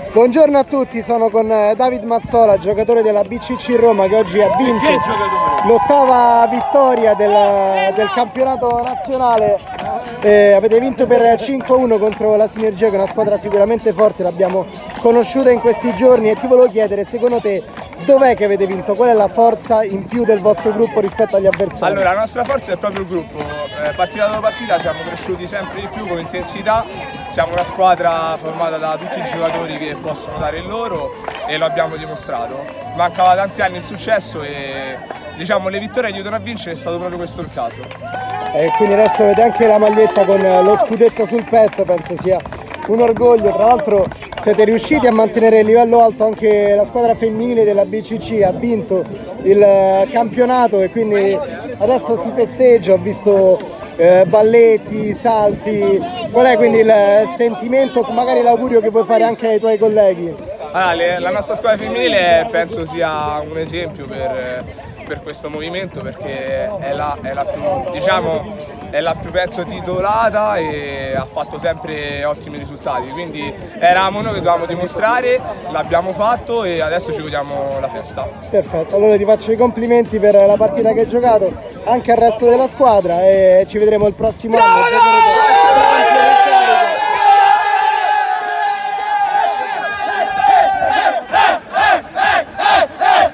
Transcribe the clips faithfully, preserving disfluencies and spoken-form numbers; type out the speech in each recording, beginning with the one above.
Buongiorno a tutti, sono con David Mazzola, giocatore della B C C Roma, che oggi ha vinto l'ottava vittoria del, del campionato nazionale. Eh, avete vinto per cinque a uno contro la Sinergia, che è una squadra sicuramente forte, l'abbiamo conosciuta in questi giorni, e ti volevo chiedere, secondo te, dov'è che avete vinto? Qual è la forza in più del vostro gruppo rispetto agli avversari? Allora, la nostra forza è proprio il gruppo. Eh, partita dopo partita siamo cresciuti sempre di più con intensità. Siamo una squadra formata da tutti i giocatori che possono dare il loro e lo abbiamo dimostrato. Mancava tanti anni il successo e diciamo le vittorie aiutano a vincere, è stato proprio questo il caso. E quindi adesso avete anche la maglietta con lo scudetto sul petto, penso sia un orgoglio. Tra l'altro siete riusciti a mantenere il livello alto, anche la squadra femminile della B C C ha vinto il campionato e quindi adesso si festeggia. Ho visto eh, balletti, salti. Qual è quindi il sentimento, magari l'augurio che vuoi fare anche ai tuoi colleghi? Allora, le, la nostra squadra femminile penso sia un esempio per, per questo movimento, perché è la, è la più, diciamo, è la più penso titolata e ha fatto sempre ottimi risultati, quindi eravamo noi che dovevamo dimostrare, l'abbiamo fatto e adesso ci godiamo la festa. Perfetto, allora ti faccio i complimenti per la partita che hai giocato, anche al resto della squadra, e ci vedremo il prossimo anno.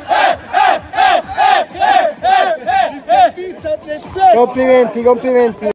Complimenti, complimenti.